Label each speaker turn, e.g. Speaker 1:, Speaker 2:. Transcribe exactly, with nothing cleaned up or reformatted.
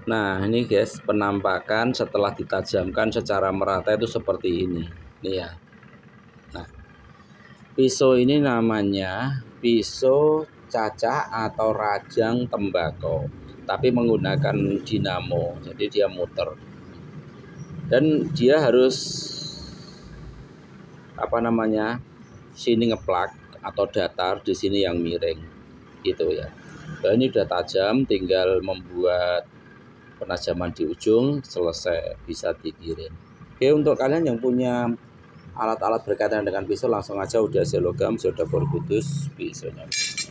Speaker 1: Nah ini guys, penampakan setelah ditajamkan secara merata itu seperti ini. Nih ya. Nah, pisau ini namanya pisau cacah atau rajang tembakau, tapi menggunakan dinamo, jadi dia muter. Dan dia harus apa namanya? Sini ngeplak atau datar, di sini yang miring. Gitu ya. Nah, ini udah tajam, tinggal membuat penajaman di ujung, selesai, bisa dikirim. Oke, untuk kalian yang punya alat-alat berkaitan dengan pisau, langsung aja udah logam, sudah berputus pisaunya.